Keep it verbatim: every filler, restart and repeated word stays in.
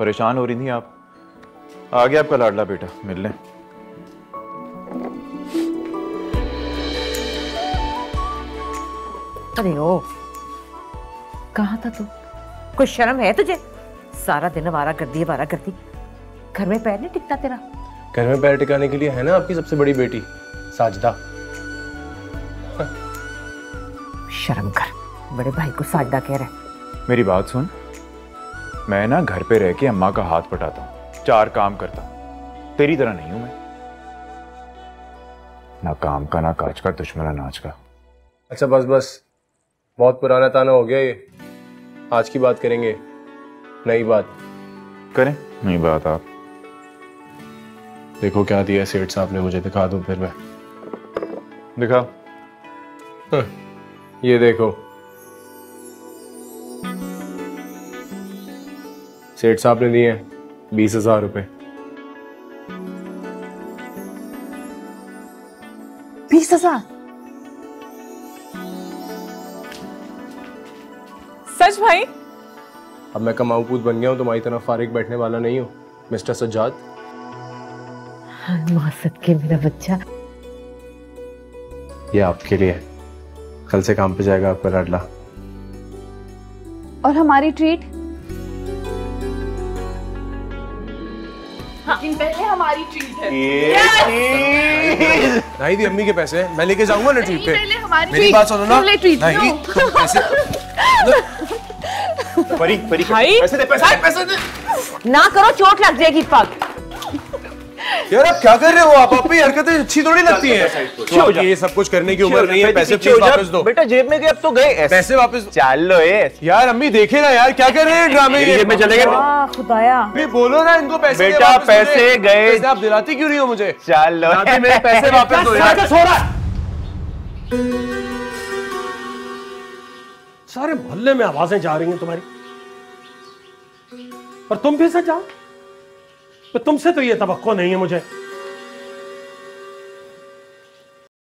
परेशान हो रही थी आप। आ गया आपका लाडला बेटा मिलने। अरे ओ, कहाँ था तू? कोई शर्म है तुझे? सारा दिन आवारा गर्दी आवारा गर्दी, घर में पैर नहीं टिकता तेरा? घर में पैर टिकाने के लिए है ना आपकी सबसे बड़ी बेटी साजदा। शर्म कर, बड़े भाई को साजदा कह रहा है। मेरी बात सुन, मैं ना घर पे रह के अम्मा का हाथ पटाता हूँ, चार काम करता हूँ। तेरी तरह नहीं हूं मैं, ना काम का ना काज का, दुश्मन नाच का। अच्छा बस बस, बहुत पुराना ताना हो गया ये। आज की बात करेंगे, नई बात करें। नई बात आप देखो क्या दिया सेठ साहब ने मुझे, दिखा दूं फिर मैं? दिखा। हाँ, ये देखो सेठ साहब ने दिए बीस हजार रुपए। बीस हजार? सच भाई? अब मैं कमाऊ पूत बन गया हूं, तुम्हारी तरफ फारिग बैठने वाला नहीं हूं मिस्टर सज्जाद। मासद के मेरा बच्चा, ये आपके लिए, कल से काम पे जाएगा आपका लाडला। और हमारी ट्रीट? लेकिन पहले हमारी ट्रीट है। नहीं दी अम्मी के पैसे मैं लेके जाऊंगा ना ट्रीट पे। पहले हमारी मेरी बात सुनो ना। नहीं तुम पैसे परी परी पैसे दे, पैसे दे, पैसे दे। ना करो, चोट लग जाएगी पग। यार आप क्या कर रहे हो? आप अपनी हरकतें अच्छी थोड़ी लगती हैं। तो ये सब कुछ करने की उम्र नहीं है। पैसे प्लीज वापस दो। बेटा जेब में गए, अब तो गए। पैसे वापस चल लो। ये यार अम्मी देखे ना यार, क्या कर रहे हैं ड्रामे? जेब में चले गए। वाह खुदाया, भी बोलो ना इनको पैसे। बेटा पैसे गए। पैसे आप दिलाती क्यों नहीं हो मुझे? चल लो मेरे पैसे वापस दो यार। सारे मोहल्ले में आवाजें जा रही हैं तुम्हारी, और तुम भी सजा? तो तुमसे तो ये तवक्को नहीं है मुझे।